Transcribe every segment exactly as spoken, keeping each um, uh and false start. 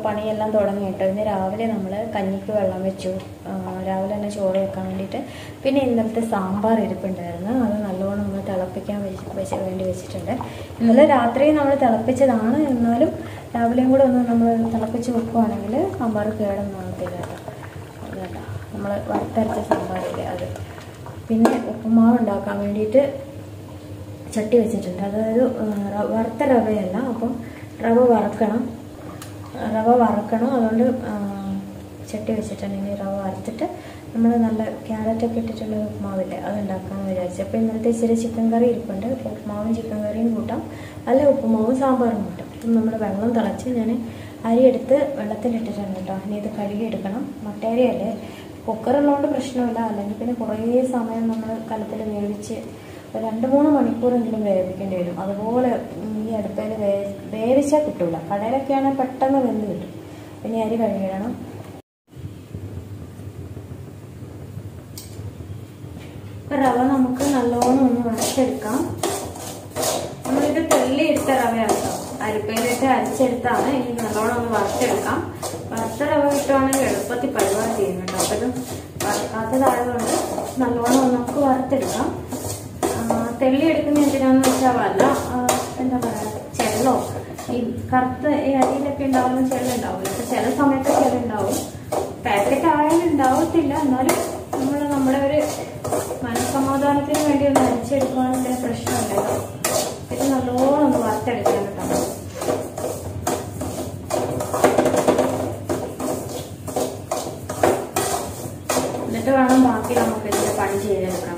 പണിയെല്ലാം തുടങ്ങി കേട്ടോ. ഇന്ന് രാവിലെ നമ്മൾ കഞ്ഞിക്ക് വെള്ളം വെച്ചു, രാവിലെ തന്നെ ചോറ് വെക്കാൻ വേണ്ടിയിട്ട്. പിന്നെ ഇന്നലത്തെ സാമ്പാർ ഇരിപ്പുണ്ടായിരുന്നു, അത് നല്ലോണം നമ്മൾ തിളപ്പിക്കാൻ വെച്ച് വേണ്ടി വെച്ചിട്ടുണ്ട്. ഇന്നലെ രാത്രി നമ്മൾ തിളപ്പിച്ചതാണ്, എന്നാലും രാവിലെയും കൂടെ ഒന്ന് നമ്മൾ തിളപ്പിച്ച് വെക്കുകയാണെങ്കിൽ സാമ്പാർ കേടൊന്നും ആകത്തില്ല കേട്ടോ. അതുകൊണ്ടാ നമ്മൾ വറുത്തരച്ച സാമ്പാറില്ലേ അത്. പിന്നെ ഉപ്പുമാവ് ഉണ്ടാക്കാൻ വേണ്ടിയിട്ട് ചട്ടി വെച്ചിട്ടുണ്ട്, അതായത് വറുത്ത റവയല്ല, അപ്പം റവ വറക്കണം റവ വറക്കണം അതുകൊണ്ട് ചട്ടി വെച്ചിട്ടുണ്ടെങ്കിൽ റവ വറുത്തിട്ട് നമ്മൾ നല്ല ക്യാരറ്റൊക്കെ ഇട്ടിട്ടുള്ള ഉപ്പുമാവില്ലേ അത് ഉണ്ടാക്കാമെന്ന് വിചാരിച്ചു. അപ്പോൾ ഇന്നലത്തെ ഇച്ചിരി ചിക്കൻ കറി ഇരിപ്പുണ്ട്, ഉപ്പുമാവും ചിക്കൻ കറിയും കൂട്ടാം, അല്ല ഉപ്പുമാവും സാമ്പാറും കൂട്ടാം. അപ്പം നമ്മൾ വെള്ളം തിളച്ച് ഞാൻ അരി എടുത്ത് വെള്ളത്തിലിട്ടിട്ടുണ്ട് കേട്ടോ. ഇനി ഇത് കഴുകിയെടുക്കണം. മട്ടേരിയല്ലേ, കുക്കറുള്ളതുകൊണ്ട് പ്രശ്നമില്ല, അല്ലെങ്കിൽ പിന്നെ കുറേ സമയം നമ്മൾ കലത്തിൽ വേവിച്ച് രണ്ട് മൂന്ന് മണിക്കൂറെങ്കിലും വേവിക്കേണ്ടി വരും. അതുപോലെ ഈ അടുപ്പയിൽ വേ വേവിച്ചാൽ കിട്ടൂല. കടയിലൊക്കെയാണെങ്കിൽ പെട്ടെന്ന് വെന്ത് കിട്ടും. പിന്നെ അരി കഴുകിയിടണം. ഇപ്പം റവ നമുക്ക് നല്ലോണം ഒന്ന് വറുത്തെടുക്കാം. നമ്മളിത് തെല്ലി എടുത്ത റവയാണ് കേട്ടോ, അരിപ്പയിലിട്ട് അരിച്ചെടുത്താണ്. ഇനി നല്ലോണം ഒന്ന് വറുത്തെടുക്കാം. വറുത്ത റവ കിട്ടുവാണെങ്കിൽ എളുപ്പത്തിൽ പരിപാടി ചെയ്യും കേട്ടോ. അപ്പം ഇത് വറുക്കാത്തതായതുകൊണ്ട് നല്ലോണം നമുക്ക് വറുത്തെടുക്കാം. തെള്ളി എടുക്കുന്ന എന്തിനാന്ന് വെച്ചാൽ വല്ല എന്താ പറയുക, ചെള്ളോ ഈ കറുത്ത ഈ അരിയിലൊക്കെ ഉണ്ടാവുന്ന ചെള്ളുണ്ടാവില്ല. അപ്പൊ ചില സമയത്ത് ചെള്ളുണ്ടാവും, പാക്കറ്റ് ആയാലും ഉണ്ടാവത്തില്ല. എന്നാലും നമ്മൾ നമ്മുടെ ഒരു മനസ്സമാധാനത്തിന് വേണ്ടി ഒന്ന് അരിച്ചെടുക്കുകയാണെങ്കിൽ പ്രശ്നമില്ലല്ലോ. ഇത് നല്ലോണം ഒന്ന് വറുത്തെടുക്കാൻ കേട്ടോ. എന്നിട്ട് വേണം ബാക്കി നമുക്ക് ഇതിന്റെ പണി ചെയ്തെടുക്കാൻ.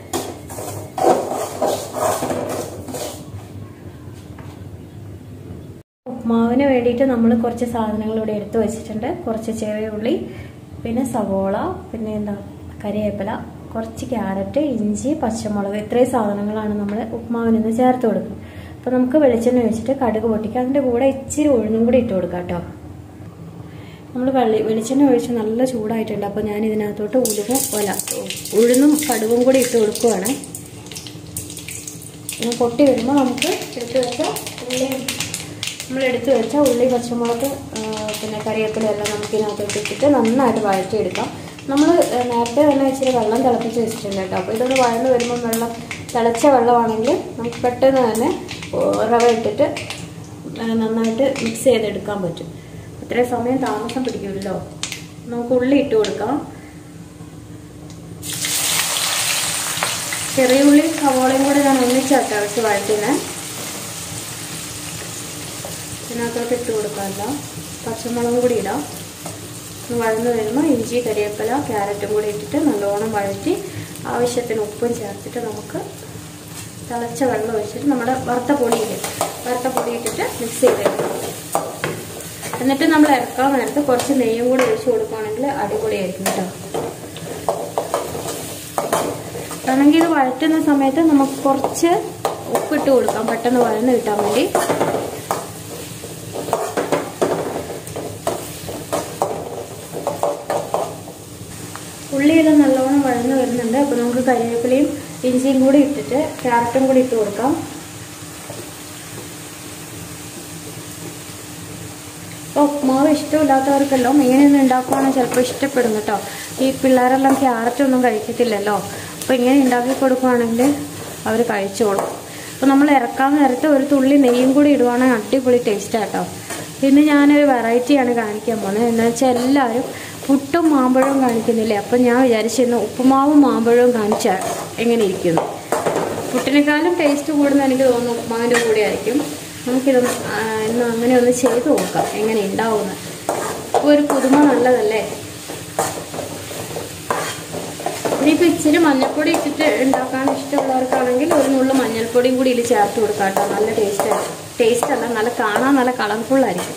ഉപ്മാവിന് വേണ്ടിയിട്ട് നമ്മൾ കുറച്ച് സാധനങ്ങൾ ഇവിടെ എടുത്തു വെച്ചിട്ടുണ്ട്. കുറച്ച് ചെറിയ ഉള്ളി, പിന്നെ സവോള, പിന്നെ എന്താ കറിവേപ്പില, കുറച്ച് ക്യാരറ്റ്, ഇഞ്ചി, പച്ചമുളക്, ഇത്രയും സാധനങ്ങളാണ് നമ്മൾ ഉപ്മാവിന് നിന്ന് ചേർത്ത് കൊടുക്കുന്നത്. അപ്പോൾ നമുക്ക് വെളിച്ചെണ്ണ ഒഴിച്ചിട്ട് കടുക് പൊട്ടിക്കുക, അതിൻ്റെ കൂടെ ഇച്ചിരി ഉഴുന്നും കൂടി ഇട്ട് കൊടുക്കാം കേട്ടോ. നമ്മൾ വെള്ളി വെളിച്ചെണ്ണ ഒഴിച്ച് നല്ല ചൂടായിട്ടുണ്ട്. അപ്പോൾ ഞാൻ ഇതിനകത്തോട്ട് ഉലുവും അല്ല ഉഴുന്നും കടുകും കൂടി ഇട്ട് കൊടുക്കുവാണ്. പിന്നെ പൊട്ടി വരുമ്പോൾ നമുക്ക് എടുത്ത് വെച്ച ഉള്ളി നമ്മൾ എടുത്ത് വെച്ച ഉള്ളി, പച്ചമുളക്, പിന്നെ കറിവേപ്പില എല്ലാം നമുക്ക് ഇതിനകത്തോട്ട് ഇട്ടിട്ട് നന്നായിട്ട് വഴറ്റിയെടുക്കാം. നമ്മൾ നേരത്തെ തന്നെ ഇച്ചിരി വെള്ളം തിളപ്പിച്ച് വെച്ചിട്ടുണ്ട് കേട്ടോ. അപ്പോൾ ഇതൊന്ന് വഴന്ന് വരുമ്പോൾ വെള്ളം തിളച്ച വെള്ളമാണെങ്കിൽ നമുക്ക് പെട്ടെന്ന് തന്നെ റവ ഇട്ടിട്ട് നന്നായിട്ട് മിക്സ് ചെയ്തെടുക്കാൻ പറ്റും. അത്രയും സമയം താമസം പിടിക്കുമല്ലോ. നമുക്ക് ഉള്ളി ഇട്ട് കൊടുക്കാം. ചെറിയ ഉള്ളി സവോളയും കൂടെ ഞാൻ ഒന്നിച്ചാട്ടോ വെച്ച് വഴറ്റുന്നത്. ഇതിനകത്തോട്ട് ഇട്ട് കൊടുക്കാമല്ല, പച്ചമുളകും കൂടി ഇടാം. വഴന്ന് വരുമ്പോൾ ഇഞ്ചി, കരിവേപ്പില, ക്യാരറ്റും കൂടി ഇട്ടിട്ട് നല്ലോണം വഴറ്റി ആവശ്യത്തിന് ഉപ്പും ചേർത്തിട്ട് നമുക്ക് തിളച്ച വെള്ളം ഒഴിച്ചിട്ട് നമ്മുടെ വറുത്ത പൊടിയില്ലേ വറുത്ത പൊടി ഇട്ടിട്ട് മിക്സ് ചെയ്തെടുക്കാം. എന്നിട്ട് നമ്മൾ ഇറക്കാൻ നേരത്ത് കുറച്ച് നെയ്യും കൂടി ഒഴിച്ച് കൊടുക്കുകയാണെങ്കിൽ അടിപൊളിയായിരിക്കും കേട്ടോ. ആണെങ്കിൽ ഇത് വഴറ്റുന്ന സമയത്ത് നമുക്ക് കുറച്ച് ഉപ്പിട്ട് കൊടുക്കാം, പെട്ടെന്ന് വഴന്ന് കിട്ടാൻ വേണ്ടി. ഉള്ളിയെല്ലാം നല്ലോണം വഴന്ന് വരുന്നുണ്ട്. അപ്പോൾ നമുക്ക് കരിവേപ്പിലയും ഇഞ്ചിയും കൂടി ഇട്ടിട്ട് ക്യാരറ്റും കൂടി ഇട്ട് കൊടുക്കാം. അപ്പോൾ ഉപ്മാവ് ഇഷ്ടമില്ലാത്തവർക്കെല്ലാം ഇങ്ങനെയൊന്നും ഉണ്ടാക്കുവാണെങ്കിൽ ചിലപ്പോൾ ഇഷ്ടപ്പെടും കേട്ടോ. ഈ പിള്ളേരെല്ലാം ക്യാരറ്റൊന്നും കഴിക്കത്തില്ലല്ലോ. അപ്പോൾ ഇങ്ങനെ ഉണ്ടാക്കി കൊടുക്കുവാണെങ്കിൽ അവർ കഴിച്ചോളും. അപ്പോൾ നമ്മൾ ഇറക്കാൻ നേരത്ത് ഒരു തുള്ളി നെയ്യും കൂടി ഇടുവാണെങ്കിൽ അടിപൊളി ടേസ്റ്റാണ് കേട്ടോ. ഇന്ന് ഞാനൊരു വെറൈറ്റിയാണ് കാണിക്കാൻ പോകുന്നത്. എന്താ വെച്ചാൽ എല്ലാവരും പുട്ടും മാമ്പഴവും കാണിക്കുന്നില്ലേ, അപ്പം ഞാൻ വിചാരിച്ചിരുന്നു ഉപ്പുമാവും മാമ്പഴവും കാണിച്ചാൽ എങ്ങനെ ഇരിക്കുന്നു. പുട്ടിനേക്കാളും ടേസ്റ്റ് കൂടുന്ന എനിക്ക് തോന്നുന്നു ഉപ്പുമാവിൻ്റെ കൂടെ ആയിരിക്കും. നമുക്കിതൊന്ന് ഇന്ന് അങ്ങനെ ഒന്ന് ചെയ്ത് നോക്കാം എങ്ങനെ ഉണ്ടാവുമെന്ന്. അപ്പോൾ ഒരു പുതുമ നല്ലതല്ലേ. ഇനിയിപ്പോൾ ഇച്ചിരി മഞ്ഞൾപ്പൊടി ഇട്ടിട്ട് ഉണ്ടാക്കാൻ ഇഷ്ടമുള്ളവർക്കാണെങ്കിൽ ഒരു നുള്ളു മഞ്ഞൾപ്പൊടിയും കൂടി ഇതിൽ ചേർത്ത് കൊടുക്കാം കേട്ടോ. നല്ല ടേസ്റ്റ് ടേസ്റ്റ് അല്ല നല്ല കാണാൻ നല്ല കളർഫുള്ളായിരിക്കും.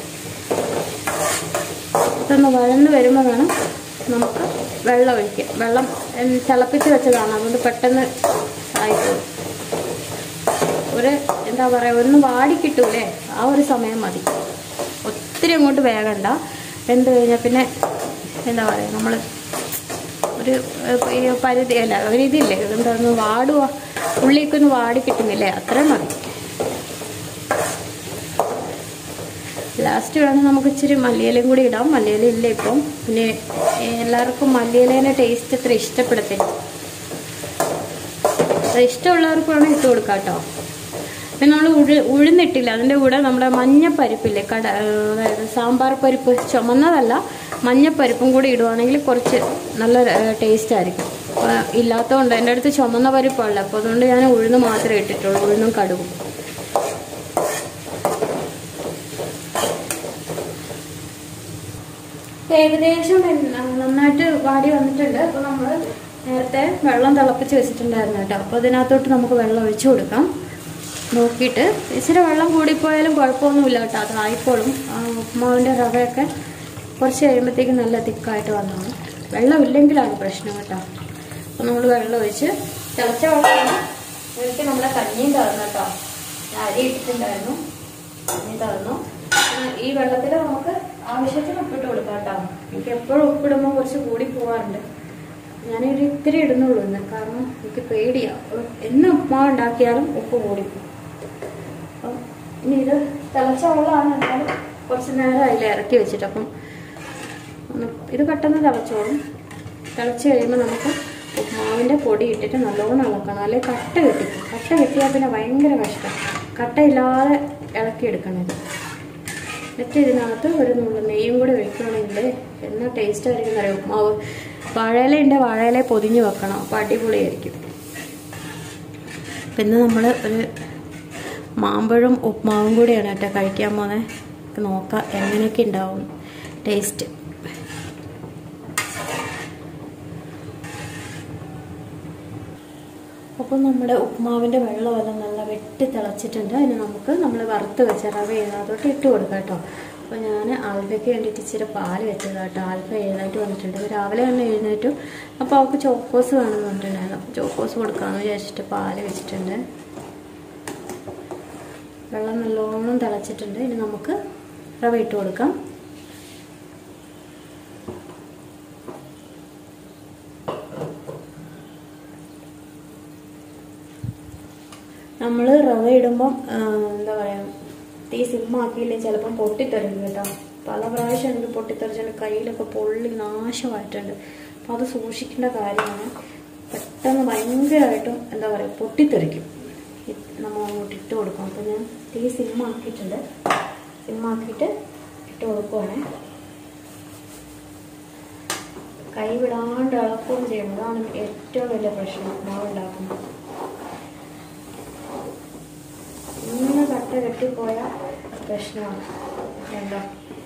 ഇതൊന്ന് വഴന്ന് വരുമ്പോൾ വേണം നമുക്ക് വെള്ളം ഒഴിക്കുക. വെള്ളം തിളപ്പിച്ച് വെച്ചതാണ്, അതുകൊണ്ട് പെട്ടെന്ന് ആയിപ്പോകും. ഒരു എന്താ പറയുക, ഒന്ന് വാടിക്കിട്ടൂലേ, ആ ഒരു സമയം മതി. ഒത്തിരി അങ്ങോട്ട് വേഗണ്ട. വെന്ത് കഴിഞ്ഞാൽ പിന്നെ എന്താ പറയുക, നമ്മൾ ഒരു പരിധി അല്ല ഒരു ഇതില്ലേ, എന്താ ഒന്ന് വാടുക, ഉള്ളിയൊക്കെ ഒന്ന് വാടി കിട്ടുന്നില്ലേ, അത്രയും മതി. ലാസ്റ്റ് വേണമെങ്കിൽ നമുക്ക് ഇച്ചിരി മല്ലിയിലയും കൂടി ഇടാം. മല്ലിയില ഇല്ല ഇപ്പം. പിന്നെ എല്ലാവർക്കും മല്ലിയിലേൻ്റെ ടേസ്റ്റ് അത്ര ഇഷ്ടപ്പെടത്തില്ല. അത് ഇഷ്ടമുള്ളവർക്ക് വേണമെങ്കിൽ ഇട്ട് കൊടുക്കാം കേട്ടോ. പിന്നെ നമ്മൾ ഉഴു ഉഴുന്നിട്ടില്ല അതിൻ്റെ കൂടെ നമ്മുടെ മഞ്ഞപ്പരിപ്പില്ലേ, കട അതായത് സാമ്പാർ പരിപ്പ്, ചുമന്നതല്ല മഞ്ഞപ്പരിപ്പും കൂടി ഇടുവാണെങ്കിൽ കുറച്ച് നല്ല ടേസ്റ്റ് ആയിരിക്കും. അപ്പോൾ ഇല്ലാത്തതുകൊണ്ട് എൻ്റെ അടുത്ത് ചുമന്ന പരിപ്പുള്ള, അപ്പോൾ അതുകൊണ്ട് ഞാൻ ഉഴുന്ന് മാത്രമേ ഇട്ടിട്ടുള്ളൂ, ഉഴുന്നും കടുകും. ഏകദേശം നന്നായിട്ട് വാടി വന്നിട്ടുണ്ട്. അപ്പോൾ നമ്മൾ നേരത്തെ വെള്ളം തിളപ്പിച്ച് വെച്ചിട്ടുണ്ടായിരുന്നു കേട്ടോ. അപ്പോൾ അതിനകത്തോട്ട് നമുക്ക് വെള്ളം ഒഴിച്ചു കൊടുക്കാം. നോക്കിയിട്ട് ഇച്ചിരി വെള്ളം കൂടിപ്പോയാലും കുഴപ്പമൊന്നുമില്ല കേട്ടോ, അതായിക്കോളും. ഉപ്മാവിൻ്റെ റവയൊക്കെ കുറച്ച് കഴിയുമ്പോഴത്തേക്കും നല്ല തിക്കായിട്ട് വന്നതാണ്. വെള്ളം ഇല്ലെങ്കിലാണ് പ്രശ്നം കേട്ടോ. അപ്പോൾ നമ്മൾ വെള്ളം ഒഴിച്ച് തിളച്ച വെള്ളമാണ് ഒഴിച്ച് നമ്മുടെ കഞ്ഞിയും തറന്നു കേട്ടോ. അരി ഇട്ടിട്ടുണ്ടായിരുന്നു, കഞ്ഞി തറന്നു. ഈ വെള്ളത്തിൽ നമുക്ക് ആവശ്യത്തിന് ഉപ്പിട്ട് കൊടുക്കാം കേട്ടോ. എനിക്ക് എപ്പോഴും ഉപ്പിടുമ്പോൾ കുറച്ച് കൂടി പോകാറുണ്ട്. ഞാനൊരു ഇത്തിരി ഇടുന്നുള്ളൂ ഇന്ന്, കാരണം എനിക്ക് പേടിയാണ്. എന്ന് ഉപ്മാവ് ഉണ്ടാക്കിയാലും ഉപ്പ് കൂടിപ്പോകും. അപ്പം ഇനി ഇത് തിളച്ച വെള്ളമാണ്, എന്നാലും കുറച്ച് നേരം അതിൽ ഇറക്കി വെച്ചിട്ട് അപ്പം ഒന്ന് ഇത് പെട്ടെന്ന് തിളച്ചോളും. തിളച്ച് കഴിയുമ്പോൾ നമുക്ക് ഉപ്മാവിൻ്റെ പൊടി ഇട്ടിട്ട് നല്ലോണം ഇളക്കണം, അല്ലെങ്കിൽ കട്ട കിട്ടിക്കും. കട്ട കിട്ടിയാൽ പിന്നെ ഭയങ്കര കഷ്ടം. കട്ടയില്ലാതെ ഇളക്കിയെടുക്കണത്. എന്നിട്ട് ഇതിനകത്ത് ഒരു നുള്ളു നെയ്യും കൂടി വെക്കുകയാണെങ്കിൽ എന്നാ ടേസ്റ്റ് ആയിരിക്കും അറിയാം. ഉപ്മാവ് വാഴയില ഉണ്ട്, വാഴയില പൊതിഞ്ഞ് വെക്കണം, അപ്പോൾ അടിപൊളിയായിരിക്കും. പിന്നെ നമ്മൾ ഒരു മാമ്പഴം ഉപ്മാവും കൂടിയാണ് കേട്ടോ കഴിക്കാൻ പോകുന്നത്. നോക്കാം എങ്ങനെയൊക്കെ ഉണ്ടാവും ടേസ്റ്റ്. അപ്പോൾ നമ്മുടെ ഉപ്മാവിൻ്റെ വെള്ളമെല്ലാം നല്ല വെട്ടി തിളച്ചിട്ടുണ്ട്. അതിന് നമുക്ക് നമ്മൾ വറുത്ത് വെച്ച റവ ഇതിനകത്തോട്ട് ഇട്ട് കൊടുക്കാം കേട്ടോ. അപ്പോൾ ഞാൻ ആൽഫയ്ക്ക് വേണ്ടിയിട്ട് ഇച്ചിരി പാല് വെച്ചത് കേട്ടോ. ആൽഫ എഴുന്നേറ്റ് വന്നിട്ടുണ്ട്, രാവിലെ തന്നെ എഴുന്നേറ്റു. അപ്പോൾ അവൾക്ക് ചോക്കോസ് വേണമെന്ന് പറഞ്ഞിട്ടുണ്ടായിരുന്നു. അപ്പോൾ ചോക്കോസ് കൊടുക്കാമെന്ന് വിചാരിച്ചിട്ട് പാല് വെച്ചിട്ടുണ്ട്. വെള്ളം നല്ലോണം തിളച്ചിട്ടുണ്ട്. ഇനി നമുക്ക് റവ ഇട്ട് കൊടുക്കാം. നമ്മൾ റവ ഇടുമ്പം എന്താ പറയുക, തീ സിമ്മാക്കിയില്ലേ ചിലപ്പം പൊട്ടിത്തെറിക്കും കേട്ടോ. പല പ്രാവശ്യം എനിക്ക് പൊട്ടിത്തെറിച്ചിട്ട് കയ്യിലൊക്കെ പൊള്ളി നാശമായിട്ടുണ്ട്. അപ്പം അത് സൂക്ഷിക്കേണ്ട കാര്യമാണ്. പെട്ടെന്ന് ഭയങ്കരമായിട്ടും എന്താ പറയുക പൊട്ടിത്തെറിക്കും. നമ്മൾ അങ്ങോട്ട് ഇട്ട് കൊടുക്കും. അപ്പോൾ ഞാൻ തീ സിമ്മാക്കിയിട്ടുണ്ട്. സിമ്മാക്കിയിട്ട് ഇട്ട് കൊടുക്കുവാണേ. കൈ വിടാണ്ട് ഇളക്കുകയും ചെയ്യണം. അതാണ് ഏറ്റവും വലിയ പ്രശ്നം മാവ് ഉണ്ടാക്കുമ്പോൾ. ഇങ്ങനെ കട്ട കെട്ടിപ്പോയാൽ പ്രശ്നമാണ്. എന്താ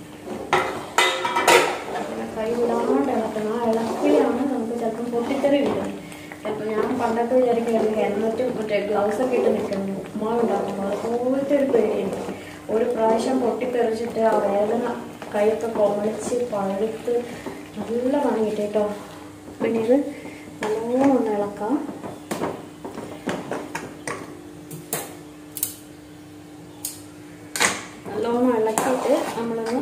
അങ്ങനെ കൈ വിടാണ്ട് ഇളക്കണം. ആ ഇളക്കിലാണ് നമുക്ക് ചിലപ്പം പൊട്ടിത്തെറി കിട്ടുന്നത്. ചിലപ്പോൾ ഞാൻ പണ്ടൊക്കെ വിചാരിക്കുകയാണെങ്കിൽ ഹെൽമറ്റും മറ്റേ ഗ്ലൗസൊക്കെ ഇട്ട് നിൽക്കുന്നു ഉപ്മാവ് ഉണ്ടാക്കുമ്പോൾ. അതുപോലത്തെ ഒരു പേടിയുണ്ട്. ഒരു പ്രാവശ്യം പൊട്ടിത്തെറിച്ചിട്ട് ആ വേദന കൈയൊക്കെ കൊമളിച്ച് പഴുത്ത് നല്ല പണി കിട്ടി കേട്ടോ. പിന്നെ ഇത് നല്ലോണം ഒന്ന് ഇളക്കാം. നല്ലോണം ഇളക്കിയിട്ട് നമ്മളൊന്ന്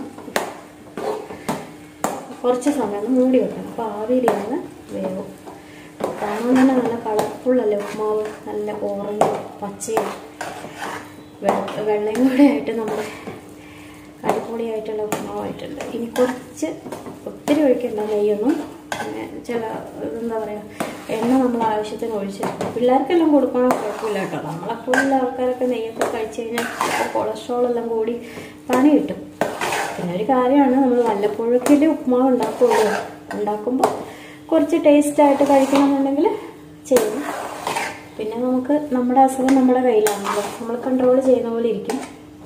കുറച്ച് സമയം ഒന്ന് മൂടി വെക്കണം. അപ്പോൾ ആവിയിലിരുന്ന് വേവും. കാണാൻ തന്നെ നല്ല കളർഫുള്ളല്ലേ ഉപ്മാവ്, നല്ല ഓറഞ്ച് പച്ചയും വെള്ളയും കൂടെ ആയിട്ട് നമ്മൾ അടിപൊളിയായിട്ടുള്ള ഉപ്മാവായിട്ടുണ്ട്. ഇനി കുറച്ച് ഒത്തിരി ഒഴിക്കണ്ട നെയ്യൊന്നും. പിന്നെ ചില എന്താ പറയുക എണ്ണ നമ്മൾ ആവശ്യത്തിന് ഒഴിച്ച് പിള്ളേർക്കെല്ലാം കൊടുക്കണം, കുഴപ്പമില്ല കേട്ടോ. നമ്മളെപ്പോഴുള്ള ആൾക്കാരൊക്കെ നെയ്യൊക്കെ കഴിച്ച് കഴിഞ്ഞാൽ കൊളസ്ട്രോളെല്ലാം കൂടി പണി കിട്ടും. പിന്നെ ഒരു കാര്യമാണ്, നമ്മൾ വല്ലപ്പോഴൊക്കെ ഉപ്മാവ് ഉണ്ടാക്കുള്ളൂ. ഉണ്ടാക്കുമ്പോൾ കുറച്ച് ടേസ്റ്റായിട്ട് കഴിക്കണമെന്നുണ്ടെങ്കിൽ ചെയ്യും. പിന്നെ നമുക്ക് നമ്മുടെ അസുഖം നമ്മുടെ കയ്യിലാണല്ലോ, നമ്മൾ കൺട്രോൾ ചെയ്യുന്ന പോലെ ഇരിക്കും.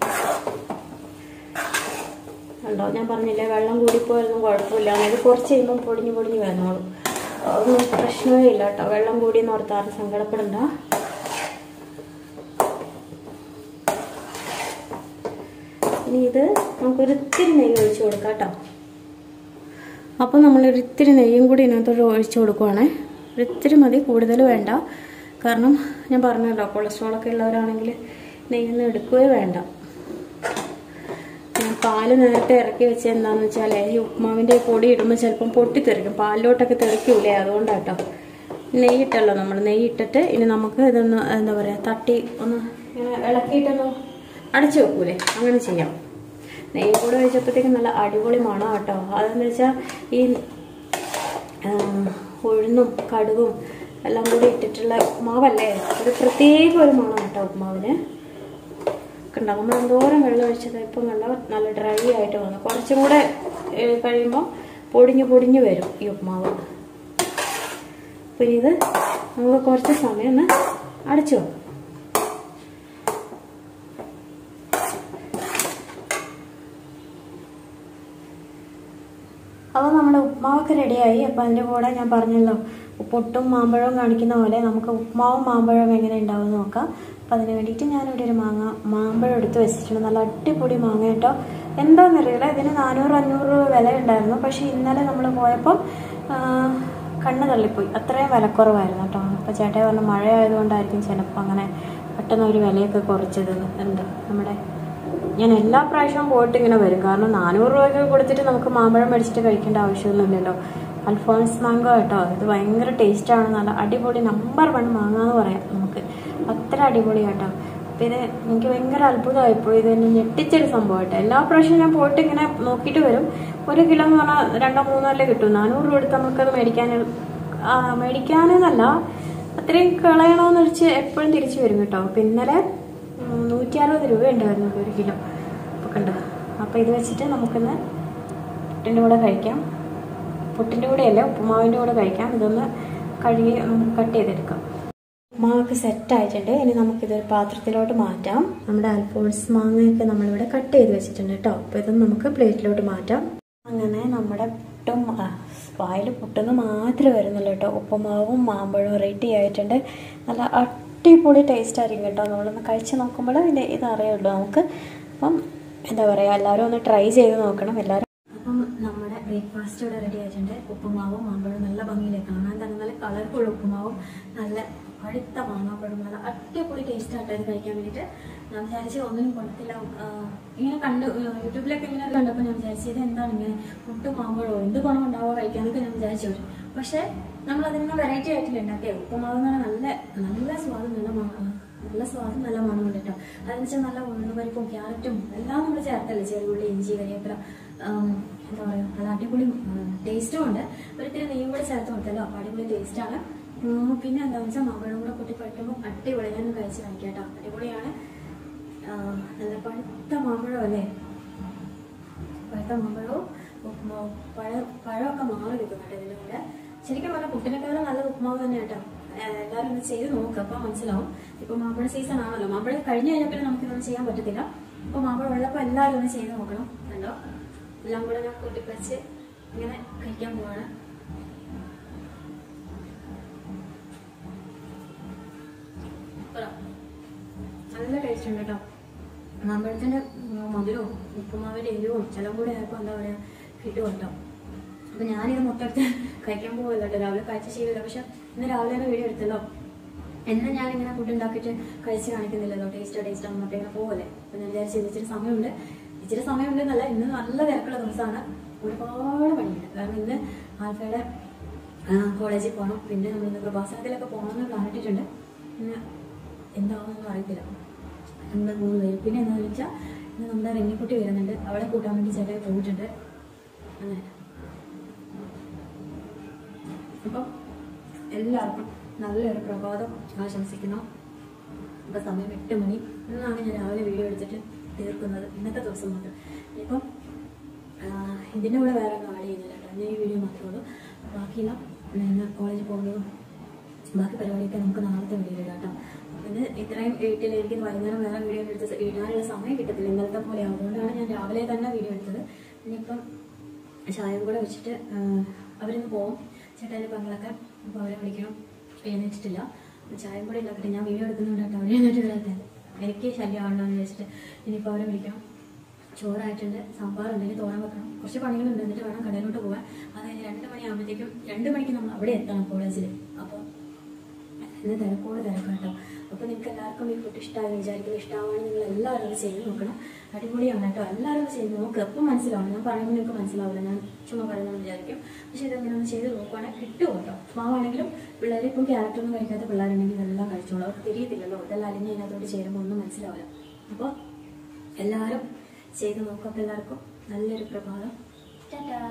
ഉണ്ടോ ഞാൻ പറഞ്ഞില്ലേ വെള്ളം കൂടിപ്പോയൊന്നും കുഴപ്പമില്ല. ഇത് കുറച്ച് കഴിയുമ്പോൾ പൊടിഞ്ഞ് പൊടിഞ്ഞ് വന്നോളും. അതൊന്നും പ്രശ്നമേ ഇല്ല കേട്ടോ. വെള്ളം കൂടിയെന്ന് ഓർത്താറ് സങ്കടപ്പെടണ്ട. ഇനി ഇത് നമുക്കൊരിത്തിരി നെയ്യ് ഒഴിച്ച് കൊടുക്കാം കേട്ടോ. അപ്പോൾ നമ്മളൊരിത്തിരി നെയ്യും കൂടി ഇതിനകത്തോട്ട് ഒഴിച്ച് കൊടുക്കുവാണേ. ഒരിത്തിരി മതി, കൂടുതൽ വേണ്ട. കാരണം ഞാൻ പറഞ്ഞല്ലോ കൊളസ്ട്രോളൊക്കെ ഉള്ളവരാണെങ്കിൽ നെയ്യൊന്നും എടുക്കുകയേ വേണ്ട. ഞാൻ പാല് നേരത്തെ ഇറക്കി വെച്ച് എന്താണെന്ന് വെച്ചാൽ ഈ ഉപ്മാവിൻ്റെ പൊടി ഇടുമ്പോൾ ചിലപ്പം പൊട്ടിത്തെറിക്കും, പാലിലോട്ടൊക്കെ തെറിക്കൂലേ, അതുകൊണ്ടാട്ടോ. നെയ്യിട്ടല്ലോ നമ്മൾ, നെയ്യിട്ടിട്ട് ഇനി നമുക്ക് ഇതൊന്ന് എന്താ പറയുക തട്ടി ഒന്ന് ഇങ്ങനെ ഇളക്കിയിട്ടൊന്ന് അടച്ചു വെക്കൂലേ, അങ്ങനെ ചെയ്യാം. നെയ്യ് കൂടെ ഒഴിച്ചപ്പോഴത്തേക്കും നല്ല അടിപൊളി മണം കേട്ടോ. അതെന്ന് വെച്ചാൽ ഈ ഉഴുന്നും കടുകും എല്ലാം കൂടി ഇട്ടിട്ടുള്ള ഉപ്മാവല്ലേ, ഒരു പ്രത്യേക ഒരു മണം കേട്ടോ ഉപ്മാവിന്. കണ്ടോ നമ്മൾ എന്തോരം വെള്ളം ഒഴിച്ചത് ഇപ്പം കണ്ടോ നല്ല ഡ്രൈ ആയിട്ട് വന്നു. കുറച്ചും കൂടെ കഴിയുമ്പോൾ പൊടിഞ്ഞ് പൊടിഞ്ഞ് വരും ഈ ഉപ്മാവ്. പിന്നെ ഇത് നമുക്ക് കുറച്ച് സമയം ഒന്ന് അടച്ചു വെക്കാം. അപ്പോൾ നമ്മുടെ ഉപ്മാവൊക്കെ റെഡിയായി. അപ്പോൾ അതിൻ്റെ കൂടെ ഞാൻ പറഞ്ഞല്ലോ പൊട്ടും മാമ്പഴവും കാണിക്കുന്ന പോലെ നമുക്ക് ഉപ്മാവും മാമ്പഴവും എങ്ങനെ ഉണ്ടാവും നോക്കാം. അപ്പോൾ അതിന് വേണ്ടിയിട്ട് ഞാനിവിടെ ഒരു മാങ്ങ മാമ്പഴം എടുത്ത് വെച്ചിട്ടുണ്ട്. നല്ല അടിപൊളി മാങ്ങ കേട്ടോ. എന്താണെന്നറിയില്ല, ഇതിന് നാനൂറ് അഞ്ഞൂറ് രൂപ വില ഉണ്ടായിരുന്നു. പക്ഷേ ഇന്നലെ നമ്മൾ പോയപ്പം കണ്ണ് തള്ളിപ്പോയി, അത്രയും വിലക്കുറവായിരുന്നു കേട്ടോ. അപ്പോൾ ചേട്ടായി പറഞ്ഞ മഴ ആയതുകൊണ്ടായിരിക്കും ചിലപ്പോൾ അങ്ങനെ പെട്ടെന്ന് ഒരു വിലയൊക്കെ കുറച്ചത്. എന്താ നമ്മുടെ ഞാൻ എല്ലാ പ്രാവശ്യവും പോയിട്ട് ഇങ്ങനെ വരും, കാരണം നാനൂറ് രൂപയൊക്കെ കൊടുത്തിട്ട് നമുക്ക് മാമ്പഴം മേടിച്ചിട്ട് കഴിക്കേണ്ട ആവശ്യമൊന്നുമില്ലല്ലോ. അൽഫോൺസ് മാങ്ങ കേട്ടോ, ഇത് ഭയങ്കര ടേസ്റ്റാണ്. നല്ല അടിപൊളി നമ്പർ വൺ മാങ്ങ എന്ന് പറയാം നമുക്ക്, അത്ര അടിപൊളി കേട്ടോ. അപ്പോൾ ഇത് എനിക്ക് ഭയങ്കര അത്ഭുതമായിപ്പോയി, ഇത് എന്നെ ഞെട്ടിച്ചൊരു സംഭവം കേട്ടോ. എല്ലാ പ്രാവശ്യവും ഞാൻ പോയിട്ട് ഇങ്ങനെ നോക്കിയിട്ട് വരും. ഒരു കിലോ എന്ന് പറഞ്ഞാൽ രണ്ടോ മൂന്നോ അല്ലേ കിട്ടും. നാനൂറ് രൂപ എടുത്ത് നമുക്കത് മേടിക്കാൻ മേടിക്കാനെന്നല്ല അത്രയും കളയണമെന്ന് വെച്ച് എപ്പോഴും തിരിച്ചു വരും കേട്ടോ. അപ്പോൾ ഇന്നലെ നൂറ്റി അറുപത് രൂപ ഉണ്ടായിരുന്നു ഒരു കിലോ. അപ്പോൾ കണ്ടോ, അപ്പോൾ ഇത് വെച്ചിട്ട് നമുക്കിന്ന് പുട്ടിൻ്റെ കൂടെ കഴിക്കാം. പുട്ടിൻ്റെ കൂടെയല്ല ഉപ്പുമാവിൻ്റെ കൂടെ കഴിക്കാം. ഇതൊന്ന് കഴുകി നമുക്ക് കട്ട് ചെയ്തെടുക്കാം. ഉപ്പുമാവൊക്കെ സെറ്റായിട്ടുണ്ട്. ഇനി നമുക്കിതൊരു പാത്രത്തിലോട്ട് മാറ്റാം. നമ്മുടെ അൽഫോൺസ് മാങ്ങയൊക്കെ നമ്മളിവിടെ കട്ട് ചെയ്ത് വെച്ചിട്ടുണ്ട് കേട്ടോ. അപ്പോൾ ഇതൊന്ന് നമുക്ക് പ്ലേറ്റിലോട്ട് മാറ്റാം. അങ്ങനെ നമ്മുടെ പുട്ടും വായിൽ പുട്ടെന്ന് മാത്രമേ വരുന്നുള്ളൂ കേട്ടോ. ഉപ്പുമാവും മാമ്പഴവും റെഡി ആയിട്ടുണ്ട്. നല്ല അടിപൊളി ടേസ്റ്റ് ആയിരിക്കും കേട്ടോ. നമ്മളൊന്ന് കഴിച്ച് നോക്കുമ്പോൾ ഇതിൻ്റെ ഇതറിയുള്ളൂ നമുക്ക്. അപ്പം എന്താ പറയുക, എല്ലാവരും ഒന്ന് ട്രൈ ചെയ്ത് നോക്കണം എല്ലാവരും. അപ്പം നമ്മുടെ ബ്രേക്ക്ഫാസ്റ്റ് ഇവിടെ റെഡി ആയിട്ടുണ്ട്. ഉപ്പുമാവും മാമ്പഴവും നല്ല ഭംഗിയിലേക്ക് കാണാൻ തന്നെ നല്ല കളർഫുൾ ഉപ്പുമാവും നല്ല പഴുത്ത മാങ്ങാപ്പഴം നല്ല അടിപൊളി ടേസ്റ്റ് ആയിട്ട് ഇത് കഴിക്കാൻ വേണ്ടിയിട്ട് ഞാൻ വിചാരിച്ച് ഒന്നിനും കൊടുത്തില്ല. ഇങ്ങനെ കണ്ട് യൂട്യൂബിലൊക്കെ ഇങ്ങനെ കണ്ടപ്പോൾ ഞാൻ വിചാരിച്ചത് എന്താണ് ഇങ്ങനെ പുട്ടും മാമ്പഴമോ എന്ത് ഗുണം ഉണ്ടാവുക കഴിക്കാനൊക്കെ ഞാൻ വിചാരിച്ചു വരും. പക്ഷേ നമ്മളതിങ്ങനെ വെറൈറ്റി ആയിട്ടില്ല ഉണ്ടാക്കിയ ഉപ്പുമാവ് എന്ന് പറഞ്ഞാൽ നല്ല നല്ല സ്വാദും നല്ല നല്ല സ്വാദും നല്ല മണമുണ്ട് കേട്ടോ. അതെന്ന് വെച്ചാൽ നല്ല ഉഴുന്നുപരിപ്പും ക്യാരറ്റും എല്ലാം നമ്മൾ ചേർത്തല്ലേ, ചെറുള്ളി ഇഞ്ചി കരിവേപ്പില എന്താ പറയുക, നല്ല അടിപൊളി ടേസ്റ്റും ഉണ്ട്. ഒരിത്തിരി നെയ്യും കൂടെ ചേർത്ത് കൊടുത്തല്ലോ, അപ്പോൾ അടിപൊളി ടേസ്റ്റാണ്. പിന്നെ എന്താണെന്ന് വെച്ചാൽ മാമ്പഴം കൂടെ കൂട്ടി കഴിക്കുമ്പോൾ അടിപൊളി, ഞാൻ കഴിച്ച് കഴിക്കാം കേട്ടോ. അടിപൊളിയാണ്. നല്ല പഴുത്ത മാമ്പഴം അല്ലേ, പഴുത്ത മാമ്പഴവും ഉപ്പുമാവും പഴ പഴമൊക്കെ മാറി കിട്ടും കേട്ടോ ഇതിൻ്റെ കൂടെ. ശരിക്കും പറഞ്ഞാൽ പുട്ടിനേക്കാളും നല്ല ഉപ്പുമാവ് തന്നെ കേട്ടോ. എല്ലാവരും ഒന്ന് ചെയ്ത് നോക്കുക, അപ്പോൾ മനസ്സിലാവും. ഇപ്പോൾ മാമ്പഴ സീസൺ ആണല്ലോ, മാമ്പഴം കഴിഞ്ഞ് കഴിഞ്ഞാൽ പിന്നെ നമുക്കിതൊന്നും ചെയ്യാൻ പറ്റത്തില്ല. അപ്പോൾ മാമ്പഴം ഉള്ളപ്പോൾ എല്ലാവരും ഒന്ന് ചെയ്ത് നോക്കണം. കണ്ടോ, എല്ലാം കൂടെ ഞാൻ കൂട്ടിപ്പറിച്ച് ഇങ്ങനെ കഴിക്കാൻ പോവാണ്. നല്ല ടേസ്റ്റ് ഉണ്ട് കേട്ടോ. മാമ്പഴത്തിൻ്റെ മധുരവും ഉപ്പുമാവിൻ്റെ എരിവും എല്ലാം കൂടെ ആയപ്പോൾ എന്താ പറയുക കിട്ടും കേട്ടോ. അപ്പം ഞാനിത് മൊത്തത്തിൽ കഴിക്കാൻ പോകല്ലോ കേട്ടോ. രാവിലെ കഴിച്ച ശീലമില്ല, പക്ഷെ ഇന്ന് രാവിലെ തന്നെ വീഡിയോ എടുത്തല്ലോ. എന്നും ഞാനിങ്ങനെ ഫുഡ് ഉണ്ടാക്കിയിട്ട് കഴിച്ച് കാണിക്കുന്നില്ലല്ലോ. ടേസ്റ്റോ ടേസ്റ്റോ മറ്റേ ഇങ്ങനെ പോകല്ലേ. അപ്പം ഞാൻ വിചാരിച്ചു ഇച്ചിരി സമയമുണ്ട് ഇച്ചിരി സമയമുണ്ടെന്നല്ല, ഇന്ന് നല്ല തിരക്കുള്ള ദിവസമാണ്. ഒരുപാട് പണിയുണ്ട്. കാരണം ഇന്ന് ആൽഫയുടെ കോളേജിൽ പോകണം. പിന്നെ നമ്മൾ ഇന്ന് പ്രഭാഷണത്തിലൊക്കെ പോകണമെന്ന് പ്ലാൻ ഇട്ടിട്ടുണ്ട്. പിന്നെ എന്താണെന്നൊന്നും അറിയത്തില്ല. നമ്മൾ മൂന്ന് പേര്. പിന്നെ എന്താണെന്ന് വെച്ചാൽ ഇന്ന് നമ്മുടെ റെന്നിക്കുട്ടി വരുന്നുണ്ട്, അവളെ കൂട്ടാൻ വേണ്ടി ചേട്ടായി പോയിട്ടുണ്ട്. അങ്ങനെ അപ്പം എല്ലാവർക്കും നല്ലൊരു പ്രഭാതം ആശംസിക്കുന്നു. ഇപ്പം സമയം എട്ട് മണി. ഇന്നാണ് ഞാൻ രാവിലെ വീഡിയോ എടുത്തിട്ട് തീർക്കുന്നത്, ഇന്നത്തെ ദിവസം മാത്രം. ഇപ്പം ഇതിൻ്റെ കൂടെ വേറെ ഒന്നും ആഡ് ചെയ്യുന്നില്ല കേട്ടോ. ഞാൻ ഈ വീഡിയോ മാത്രമേ ഉള്ളൂ. ബാക്കിയെല്ലാം ഇന്ന് കോളേജിൽ പോകുന്നതും ബാക്കി പരിപാടിയൊക്കെ നമുക്ക് നാളത്തെ വീഡിയോ ഇടാം കേട്ടോ. ഇത് ഇത്രയും വീട്ടിൽ എനിക്ക് വൈകുന്നേരം വേറെ വീഡിയോ എടുത്ത് ഇടാനുള്ള സമയം കിട്ടത്തില്ല, ഇന്നലത്തെ പോലെ. അതുകൊണ്ടാണ് ഞാൻ രാവിലെ തന്നെ വീഡിയോ എടുത്തത്. ഇനിയിപ്പം ചായയും കൂടെ വെച്ചിട്ട് അവരിന്ന് പോകും, ചേട്ടാൻ്റെ പങ്കളൊക്കെ. അപ്പോൾ അവരെ വിളിക്കണം, എഴുന്നേറ്റിട്ടില്ല. ചായയും കൂടെ ഉണ്ടാക്കിയിട്ട് ഞാൻ വീഡിയോ എടുക്കുന്നുണ്ട്. അവർ എഴുന്നേറ്റ് വരാത്തത് എനിക്ക് ശല്യമാണല്ലോ എന്ന് വെച്ചിട്ട് ഇനിയിപ്പോൾ അവരെ വിളിക്കണം. ചോറായിട്ടുണ്ട്, സാമ്പാറുണ്ടെങ്കിൽ തോരൻ വെക്കണം, കുറച്ച് പണികളുണ്ട്. എന്നിട്ട് വേണം കടയിലോട്ട് പോകാൻ. അതായത് രണ്ട് മണിയാകുമ്പോഴത്തേക്കും രണ്ട് മണിക്ക് നമ്മൾ അവിടെ എത്തണം കോളേജിൽ. അപ്പോൾ ഇന്ന് തിരക്കോട് തിരക്കാം കേട്ടോ. അപ്പോൾ നിങ്ങൾക്ക് എല്ലാവർക്കും ഈ ഫുഡ് ഇഷ്ടമായി വിചാരിക്കുന്നത്. ഇഷ്ടമാണെങ്കിൽ നിങ്ങൾ എല്ലാവരും അത് ചെയ്ത് നോക്കണം. അടിപൊളിയാണ് കേട്ടോ. എല്ലാവരും ചെയ്ത് നോക്കുക, എപ്പോൾ മനസ്സിലാവും. ഞാൻ പറയുമ്പോൾ നിങ്ങൾക്ക് മനസ്സിലാവില്ല, ഞാൻ ചുമ്മാ പറയുന്നതെന്ന് വിചാരിക്കും. പക്ഷേ ഇതെങ്ങനെ ഒന്ന് ചെയ്ത് നോക്കുവാണെങ്കിൽ കിട്ടും കേട്ടോ. മാവാണെങ്കിലും പിള്ളേർ ഇപ്പം ക്യാരറ്റൊന്നും കഴിക്കാത്ത പിള്ളേരുണ്ടെങ്കിൽ ഇതെല്ലാം കഴിച്ചോളൂ. അവർക്ക് തിരിയത്തില്ലല്ലോ, ഇതെല്ലാം അലിഞ്ഞ് അതിനകത്തോട്ട് ചേരുമ്പോൾ ഒന്നും മനസ്സിലാവില്ല. അപ്പോൾ എല്ലാവരും ചെയ്ത് നോക്കാം. അപ്പോൾ എല്ലാവർക്കും നല്ലൊരു പ്രഭാതം. ടാറ്റാ.